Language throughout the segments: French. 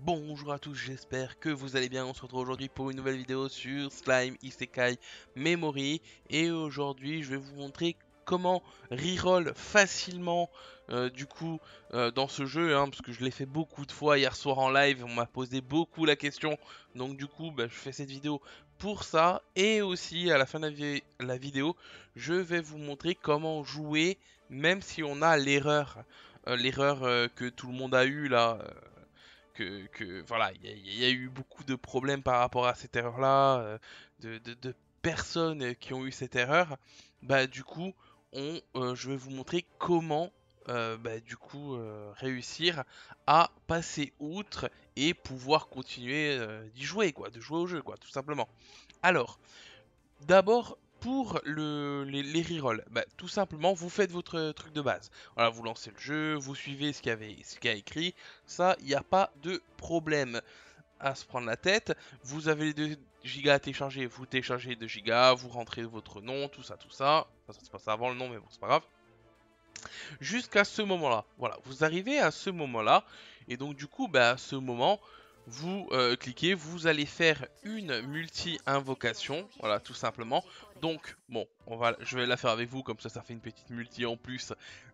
Bonjour à tous, j'espère que vous allez bien. On se retrouve aujourd'hui pour une nouvelle vidéo sur Slime Isekai Memory. Et aujourd'hui, je vais vous montrer comment reroll facilement dans ce jeu, parce que je l'ai fait beaucoup de fois hier soir en live. On m'a posé beaucoup la question. Donc du coup, je fais cette vidéo pour ça. Et aussi, à la fin de la vidéo, je vais vous montrer comment jouer même si on a l'erreur. L'erreur que tout le monde a eu là. Voilà, il y a eu beaucoup de problèmes par rapport à cette erreur-là, de personnes qui ont eu cette erreur. Du coup, je vais vous montrer comment réussir à passer outre et pouvoir continuer d'y jouer, quoi, de jouer au jeu, quoi, tout simplement. Alors, d'abord, pour les rerolls, tout simplement, vous faites votre truc de base. Voilà, vous lancez le jeu, vous suivez ce qu'il y a écrit. Ça, il n'y a pas de problème à se prendre la tête. Vous avez les 2 gigas à télécharger, vous téléchargez les 2 gigas, vous rentrez votre nom, tout ça, tout ça. Enfin, ça se passe avant le nom, mais bon, c'est pas grave. Jusqu'à ce moment-là, voilà, vous arrivez à ce moment-là, et donc du coup, à ce moment, vous cliquez, vous allez faire une multi-invocation, voilà, tout simplement. Donc, bon, je vais la faire avec vous, comme ça fait une petite multi en plus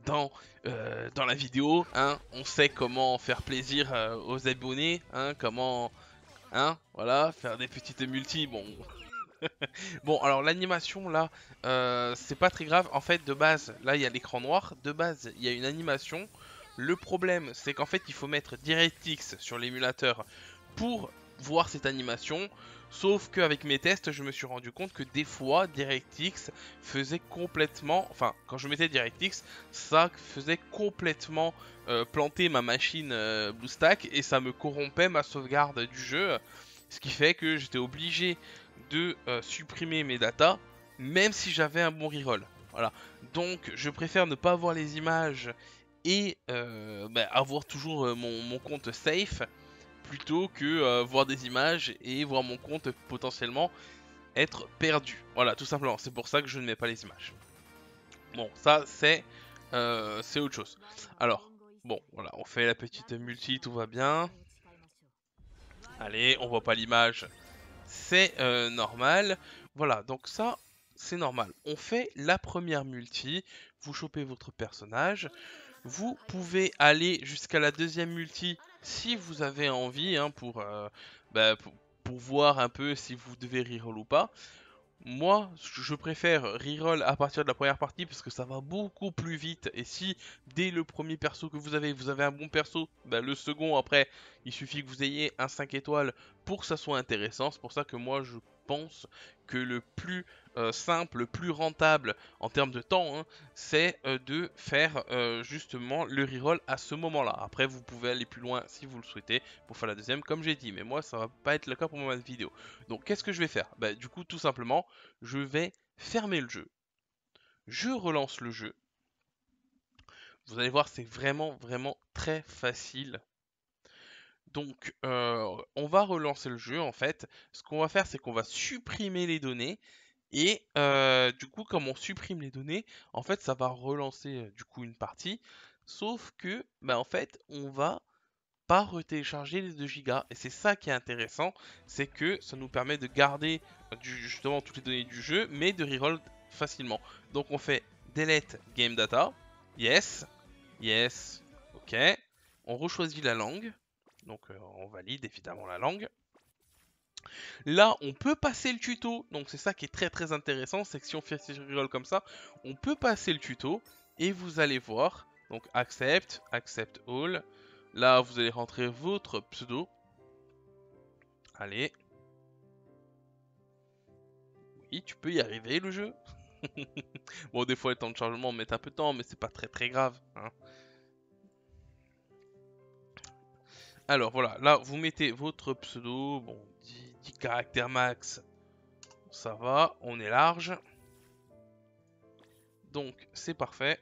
dans la vidéo, hein. On sait comment faire plaisir aux abonnés, hein, comment, hein, voilà, faire des petites multi, bon, bon, alors l'animation là, c'est pas très grave. En fait, de base, là il y a l'écran noir. De base, il y a une animation. Le problème, c'est qu'en fait, il faut mettre DirectX sur l'émulateur pour voir cette animation. Sauf qu'avec mes tests, je me suis rendu compte que des fois, DirectX faisait complètement. Enfin, quand je mettais DirectX, ça faisait complètement planter ma machine BlueStack et ça me corrompait ma sauvegarde du jeu. Ce qui fait que j'étais obligé de supprimer mes datas, même si j'avais un bon reroll. Voilà. Donc, je préfère ne pas avoir les images et avoir toujours mon compte safe plutôt que voir des images et voir mon compte potentiellement être perdu. Voilà, tout simplement. C'est pour ça que je ne mets pas les images. Bon, ça c'est autre chose. Alors, bon, voilà, on fait la petite multi, tout va bien. Allez, on voit pas l'image, c'est normal. Voilà, donc ça, c'est normal. On fait la première multi, vous chopez votre personnage, vous pouvez aller jusqu'à la deuxième multi si vous avez envie, hein, pour voir un peu si vous devez reroll ou pas. Moi, je préfère reroll à partir de la première partie parce que ça va beaucoup plus vite. Et si dès le premier perso que vous avez un bon perso, le second après, il suffit que vous ayez un 5 étoiles pour que ça soit intéressant. C'est pour ça que moi je pense que le plus simple, le plus rentable en termes de temps, hein, c'est de faire justement le reroll à ce moment-là. Après, vous pouvez aller plus loin si vous le souhaitez pour faire la deuxième, comme j'ai dit. Mais moi, ça va pas être le cas pour ma vidéo. Donc, qu'est-ce que je vais faire? Du coup, tout simplement, je vais fermer le jeu. Je relance le jeu. Vous allez voir, c'est vraiment, vraiment très facile. Donc, on va relancer le jeu en fait. Ce qu'on va faire, c'est qu'on va supprimer les données. Et du coup, comme on supprime les données, en fait, ça va relancer du coup une partie. Sauf que, en fait, on va pas retélécharger les 2 gigas. Et c'est ça qui est intéressant, c'est que ça nous permet de garder justement toutes les données du jeu, mais de reroll facilement. Donc on fait delete game data, yes, yes, ok. On rechoisit la langue, donc on valide évidemment la langue. Là, on peut passer le tuto, donc c'est ça qui est très très intéressant, c'est que si on fait ces rerolls comme ça, on peut passer le tuto, et vous allez voir, donc accept, accept all, là vous allez rentrer votre pseudo, allez, oui tu peux y arriver le jeu, bon des fois les temps de chargement mettent un peu de temps, mais c'est pas très très grave, hein. Alors voilà, là vous mettez votre pseudo, bon 10 caractères max, ça va, on est large, donc c'est parfait.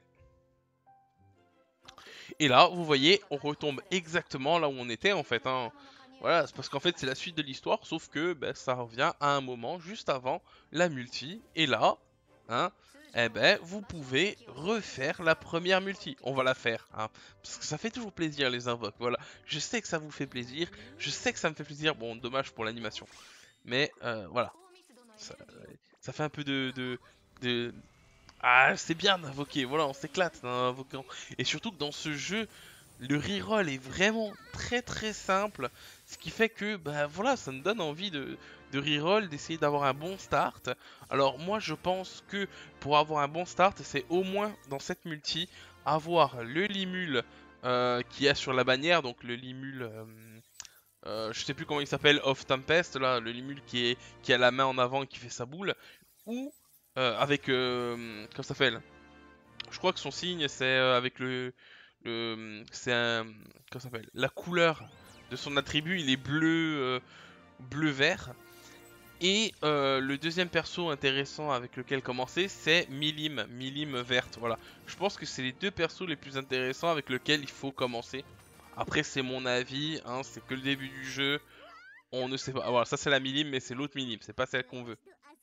Et là, vous voyez, on retombe exactement là où on était en fait, hein. Voilà, c'est parce qu'en fait c'est la suite de l'histoire, sauf que ça revient à un moment juste avant la multi. Et là, hein, eh ben, vous pouvez refaire la première multi. On va la faire, hein, parce que ça fait toujours plaisir les invoques. Voilà, je sais que ça vous fait plaisir, je sais que ça me fait plaisir. Bon, dommage pour l'animation, mais voilà, ça, ça fait un peu de... Ah, c'est bien d'invoquer. Voilà, on s'éclate en invoquant. Et surtout que dans ce jeu, le reroll est vraiment très très simple, ce qui fait que bah voilà, ça me donne envie de reroll, d'essayer d'avoir un bon start. Alors moi je pense que pour avoir un bon start, c'est au moins dans cette multi avoir le limule qu'il y a sur la bannière, donc le limule, je sais plus comment il s'appelle, Of Tempest, là, le limule qui a la main en avant et qui fait sa boule, ou avec, comment ça s'appelle? Je crois que son signe c'est avec c'est un, comment ça s'appelle? La couleur de son attribut, il est bleu-vert. Et le deuxième perso intéressant avec lequel commencer, c'est Milim verte. Voilà. Je pense que c'est les deux persos les plus intéressants avec lesquels il faut commencer. Après, c'est mon avis, hein, c'est que le début du jeu. On ne sait pas. Ah, voilà, ça c'est la Milim, mais c'est l'autre Milim, c'est pas celle qu'on veut.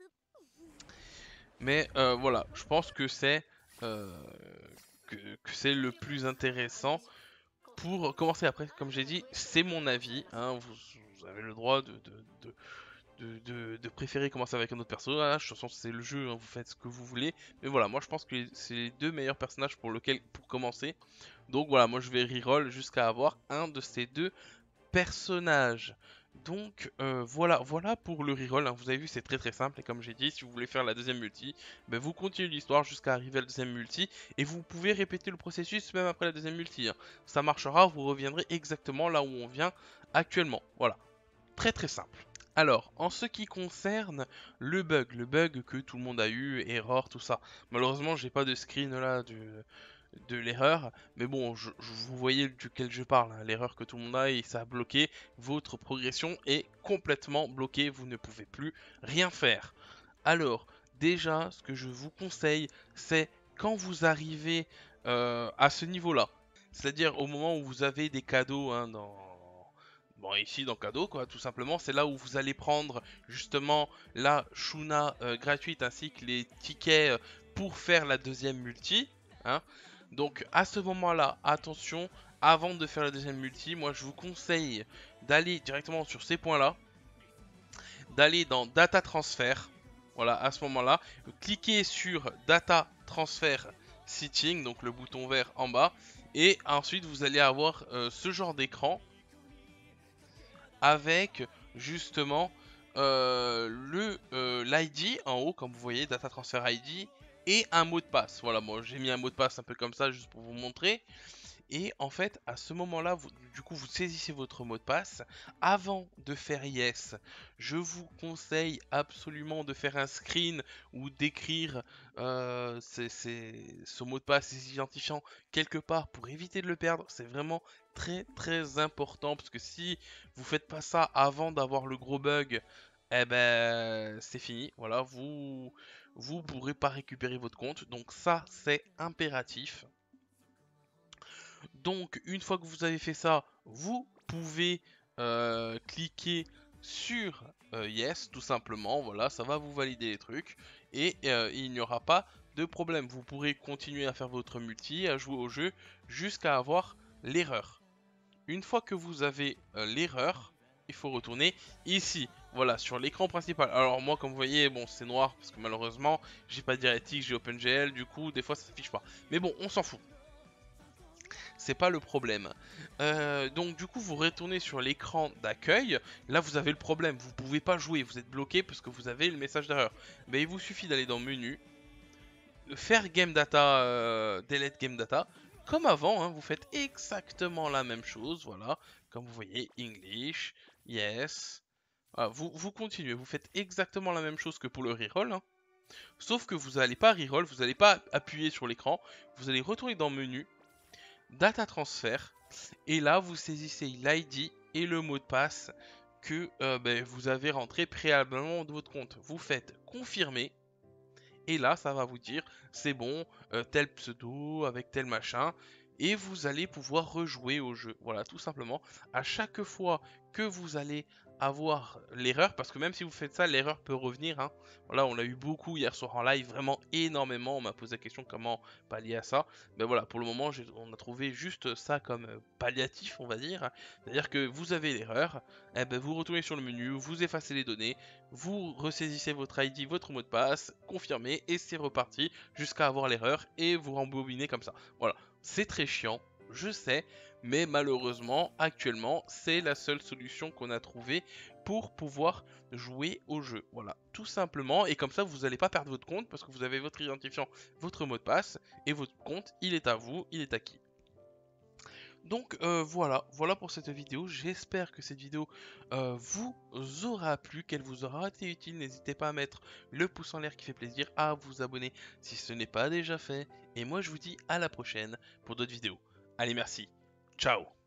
Mais voilà, je pense que euh, que c'est le plus intéressant pour commencer. Après, comme j'ai dit, c'est mon avis, hein, vous avez le droit de préférer commencer avec un autre personnage. De toute façon, c'est le jeu, hein, vous faites ce que vous voulez. Mais voilà, moi je pense que c'est les deux meilleurs personnages pour commencer. Donc voilà, moi je vais reroll jusqu'à avoir un de ces deux personnages. Donc voilà pour le reroll, hein. Vous avez vu, c'est très très simple. Et comme j'ai dit, si vous voulez faire la deuxième multi, ben, vous continuez l'histoire jusqu'à arriver à la deuxième multi. Et vous pouvez répéter le processus même après la deuxième multi, hein. Ça marchera, vous reviendrez exactement là où on vient actuellement. Voilà, très très simple. Alors, en ce qui concerne le bug que tout le monde a eu, erreur, tout ça. Malheureusement, j'ai pas de screen là de l'erreur, mais bon, vous voyez duquel je parle, hein, l'erreur que tout le monde a et ça a bloqué. Votre progression est complètement bloquée, vous ne pouvez plus rien faire. Alors, déjà, ce que je vous conseille, c'est quand vous arrivez à ce niveau-là, c'est-à-dire au moment où vous avez des cadeaux, hein, bon, ici dans cadeau, quoi, tout simplement, c'est là où vous allez prendre justement la Shuna gratuite ainsi que les tickets pour faire la deuxième multi, hein. Donc à ce moment-là, attention, avant de faire la deuxième multi, moi je vous conseille d'aller directement sur ces points-là, d'aller dans Data Transfer. Voilà, à ce moment-là, cliquez sur Data Transfer Setting, donc le bouton vert en bas, et ensuite vous allez avoir ce genre d'écran avec justement l'ID en haut, comme vous voyez, Data Transfer ID, et un mot de passe. Voilà, moi j'ai mis un mot de passe un peu comme ça juste pour vous montrer. Et en fait, à ce moment-là, du coup, vous saisissez votre mot de passe. Avant de faire yes, je vous conseille absolument de faire un screen ou d'écrire ce mot de passe, ces identifiants quelque part pour éviter de le perdre. C'est vraiment très très important parce que si vous faites pas ça avant d'avoir le gros bug, eh ben c'est fini. Voilà, vous pourrez pas récupérer votre compte. Donc ça, c'est impératif. Donc, une fois que vous avez fait ça, vous pouvez cliquer sur Yes, tout simplement. Voilà, ça va vous valider les trucs. Et il n'y aura pas de problème. Vous pourrez continuer à faire votre multi, à jouer au jeu, jusqu'à avoir l'erreur. Une fois que vous avez l'erreur, il faut retourner ici. Voilà, sur l'écran principal. Alors moi, comme vous voyez, bon, c'est noir, parce que malheureusement, j'ai pas DirectX, j'ai OpenGL, du coup, des fois, ça s'affiche pas. Mais bon, on s'en fout, c'est pas le problème. Donc du coup vous retournez sur l'écran d'accueil, là vous avez le problème, vous pouvez pas jouer, vous êtes bloqué parce que vous avez le message d'erreur. Mais il vous suffit d'aller dans menu, faire Game Data, Delete Game Data, comme avant, hein, vous faites exactement la même chose, voilà, comme vous voyez, English, Yes, voilà, vous continuez, vous faites exactement la même chose que pour le reroll, hein. Sauf que vous n'allez pas reroll, vous n'allez pas appuyer sur l'écran, vous allez retourner dans menu, Data Transfer, et là vous saisissez l'ID et le mot de passe que ben, vous avez rentré préalablement de votre compte. Vous faites confirmer et là ça va vous dire c'est bon, tel pseudo avec tel machin. et vous allez pouvoir rejouer au jeu. Voilà, tout simplement. À chaque fois que vous allez avoir l'erreur, parce que même si vous faites ça, l'erreur peut revenir, hein. Voilà, on l'a eu beaucoup hier soir en live, vraiment énormément. On m'a posé la question comment pallier à ça. Ben voilà, pour le moment, on a trouvé juste ça comme palliatif, on va dire. C'est-à-dire que vous avez l'erreur, eh ben vous retournez sur le menu, vous effacez les données, vous ressaisissez votre ID, votre mot de passe, confirmez, et c'est reparti jusqu'à avoir l'erreur et vous rembobinez comme ça. Voilà, c'est très chiant, je sais, mais malheureusement, actuellement, c'est la seule solution qu'on a trouvée pour pouvoir jouer au jeu. Voilà, tout simplement, et comme ça, vous n'allez pas perdre votre compte parce que vous avez votre identifiant, votre mot de passe, et votre compte, il est à vous, il est acquis. Donc voilà pour cette vidéo. J'espère que cette vidéo vous aura plu, qu'elle vous aura été utile. N'hésitez pas à mettre le pouce en l'air qui fait plaisir, à vous abonner si ce n'est pas déjà fait. Et moi je vous dis à la prochaine pour d'autres vidéos. Allez, merci. Ciao.